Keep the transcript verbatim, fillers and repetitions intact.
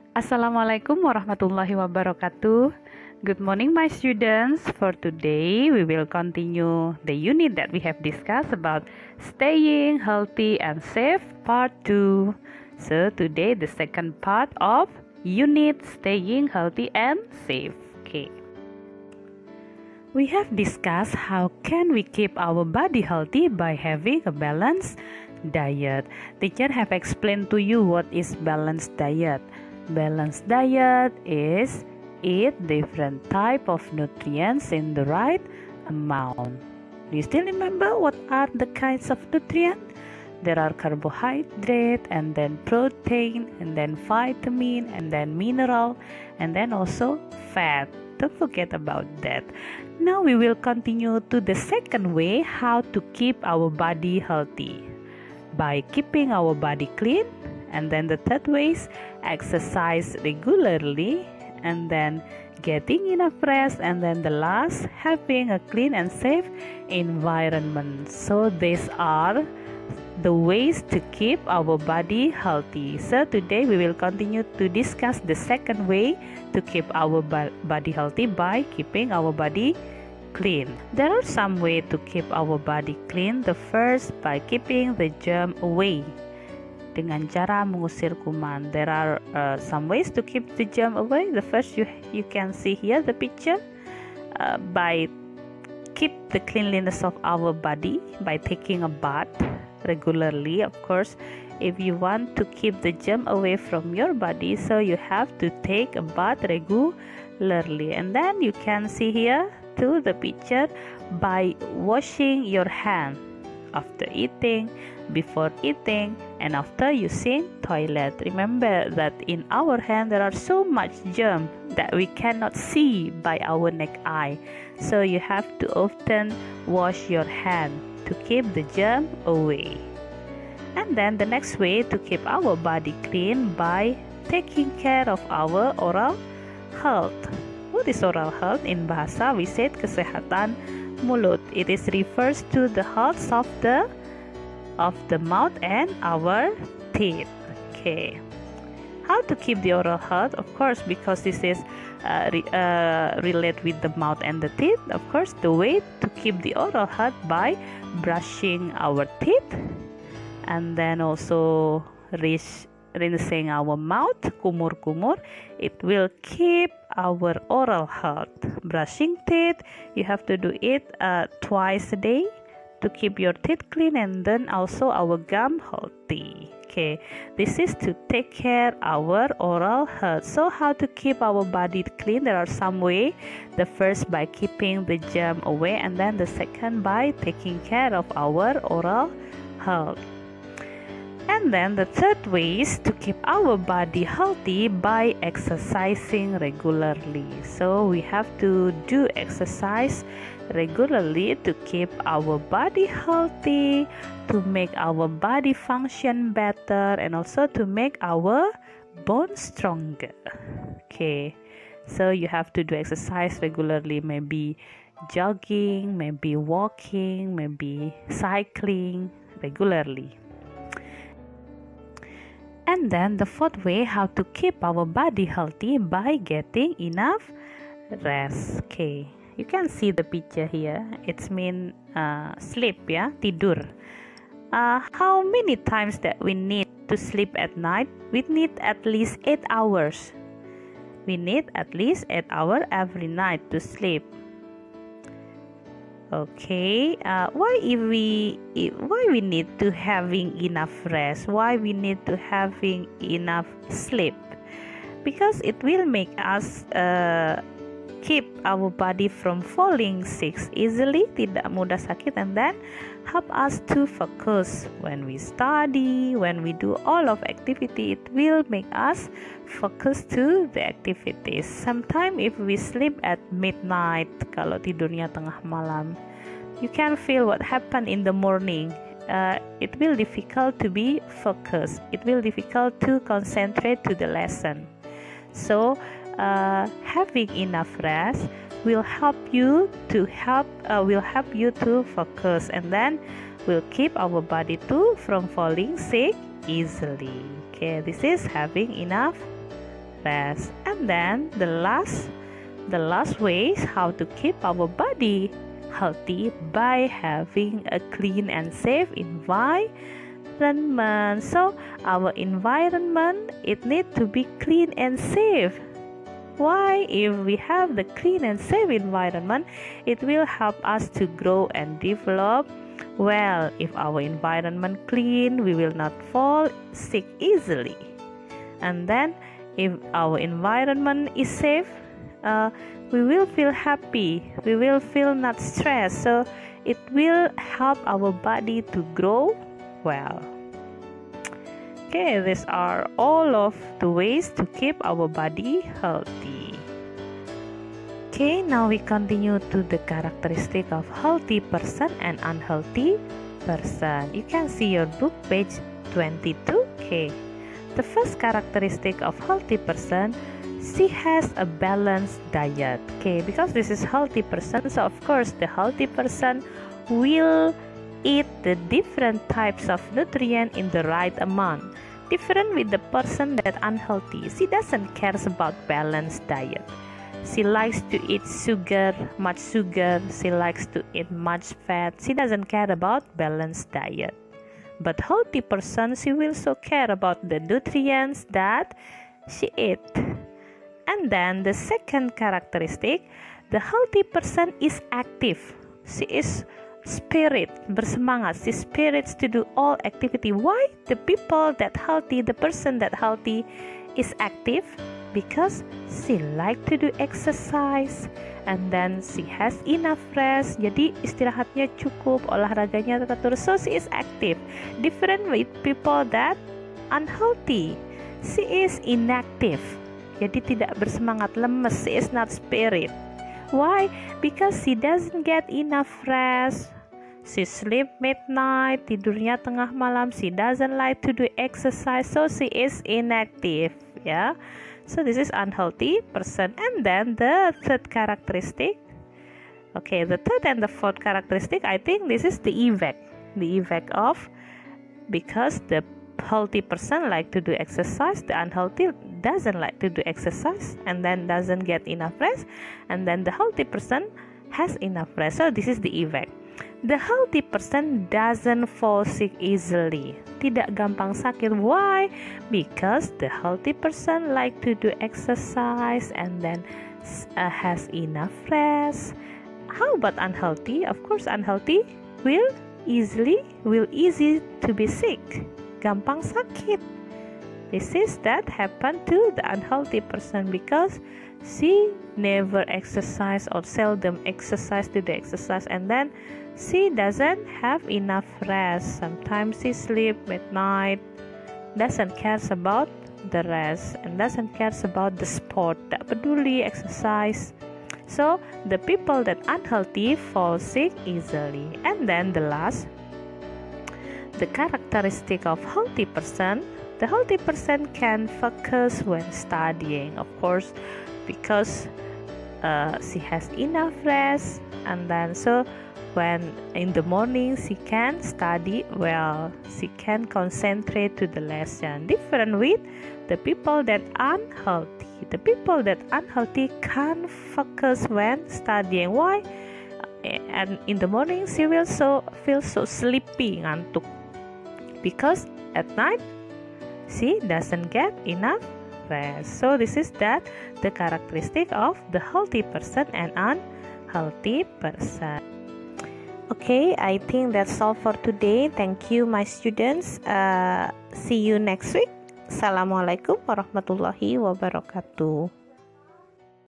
Assalamualaikum warahmatullahi wabarakatuh. Good morning, my students. For today, we will continue the unit that we have discussed about staying healthy and safe, part two. So, today, the second part of unit staying healthy and safe. Okay. We have discussed how can we keep our body healthy by having a balanced diet. Teacher have explained to you what is balanced diet. Balanced diet is eat different type of nutrients in the right amount. Do you still remember what are the kinds of nutrients? There are carbohydrate, and then protein, and then vitamin, and then mineral, and then also fat. Don't forget about that. Now we will continue to the second way how to keep our body healthy. By keeping our body clean, and then the third way is exercise regularly, and then getting enough rest, and then the last, having a clean and safe environment. So these are the ways to keep our body healthy. So today we will continue to discuss the second way to keep our body healthy by keeping our body clean. There are some ways to keep our body clean. The first, by keeping the germ away. Dengan cara mengusir kuman. There are uh, some ways to keep the germ away. The first, you you can see here the picture, uh, by keep the cleanliness of our body by taking a bath regularly. Of course, if you want to keep the germ away from your body, so you have to take a bath regularly. And then you can see here to the picture, by washing your hand after eating, before eating, and after using toilet. Remember that in our hand there are so much germ that we cannot see by our naked eye. So you have to often wash your hand to keep the germ away. And then the next way to keep our body clean, by taking care of our oral health. What is oral health? In bahasa we said kesehatan mulut. It is refers to the health of the of the mouth and our teeth. Okay. How to keep the oral health? Of course, because this is uh, re, uh, relate with the mouth and the teeth. Of course, the way to keep the oral health by brushing our teeth, and then also rinse, rinsing our mouth, kumur-kumur. It will keep our oral health. Brushing teeth, you have to do it uh, twice a day to keep your teeth clean, and then also our gum healthy. Okay, this is to take care our oral health. So how to keep our body clean? There are some way. The first, by keeping the germ away, and then the second, by taking care of our oral health. And then the third way is to keep our body healthy by exercising regularly. So we have to do exercise regularly to keep our body healthy, to make our body function better, and also to make our bones stronger. Okay, so you have to do exercise regularly, maybe jogging, maybe walking, maybe cycling regularly. And then the fourth way how to keep our body healthy, by getting enough rest. Okay, you can see the picture here. It's mean uh, sleep, yeah, tidur. Uh, how many times that we need to sleep at night? We need at least eight hours. We need at least eight hours every night to sleep. Okay, uh, why if we if, why we need to having enough rest? Why we need to having enough sleep? Because it will make us uh, keep our body from falling sick easily, tidak mudah sakit, and then help us to focus when we study, when we do all of activity. It will make us focus to the activities. Sometimes if we sleep at midnight, kalau tidurnya tengah malam, you can feel what happened in the morning. Uh, it will difficult to be focused. It will difficult to concentrate to the lesson. So uh, having enough rest will help you to help uh, will help you to focus, and then will keep our body too from falling sick easily. Okay, this is having enough rest. And then the last the last way is how to keep our body healthy by having a clean and safe environment. So our environment, it need to be clean and safe. Why? If we have the clean and safe environment, it will help us to grow and develop well. If our environment clean, we will not fall sick easily. And then if our environment is safe, uh, we will feel happy, we will feel not stressed, so it will help our body to grow well. Okay, these are all of the ways to keep our body healthy. Okay, now we continue to the characteristic of healthy person and unhealthy person. You can see your book page twenty-two. Okay, the first characteristic of healthy person, she has a balanced diet. Okay, because this is healthy person, so of course the healthy person will eat the different types of nutrient in the right amount. Different with the person that unhealthy. She doesn't care about balanced diet. She likes to eat sugar, much sugar. She likes to eat much fat. She doesn't care about balanced diet. But healthy person, she will so care about the nutrients that she eat. And then the second characteristic, the healthy person is active. She is spirit, bersemangat. She spirits to do all activity. Why? The people that healthy, the person that healthy is active because she like to do exercise, and then she has enough rest. Jadi istirahatnya cukup, olahraganya teratur. So she is active. Different with people that unhealthy. She is inactive. Jadi tidak bersemangat, lemes. She is not spirit. Why? Because she doesn't get enough rest. She sleep midnight, tidurnya tengah malam. She doesn't like to do exercise, so she is inactive. Yeah. So this is unhealthy person. And then the third characteristic. Okay, the third and the fourth characteristic, I think this is the effect. The effect of, because the healthy person like to do exercise, the unhealthy doesn't like to do exercise, and then doesn't get enough rest, and then the healthy person has enough rest. So this is the effect. The healthy person doesn't fall sick easily. Tidak gampang sakit. Why? Because the healthy person like to do exercise and then uh, has enough rest. How about unhealthy? Of course, unhealthy will easily will easy to be sick. Gampang sakit. This is that happen to the unhealthy person because she never exercise or seldom exercise to the exercise, and then she doesn't have enough rest. Sometimes she sleep midnight, doesn't care about the rest, and doesn't care about the sport. Tak peduli exercise. So the people that unhealthy fall sick easily. And then the last, the characteristic of healthy person. The healthy person can focus when studying, of course, because uh, she has enough rest, and then so when in the morning she can study well, she can concentrate to the lesson. Different with the people that unhealthy. The people that unhealthy can't focus when studying. Why? And in the morning she will so feel so sleepy, ngantuk, because at night she doesn't get enough rest. So this is that the characteristic of the healthy person and unhealthy person. Okay, I think that's all for today. Thank you, my students. Uh, see you next week. Assalamualaikum warahmatullahi wabarakatuh.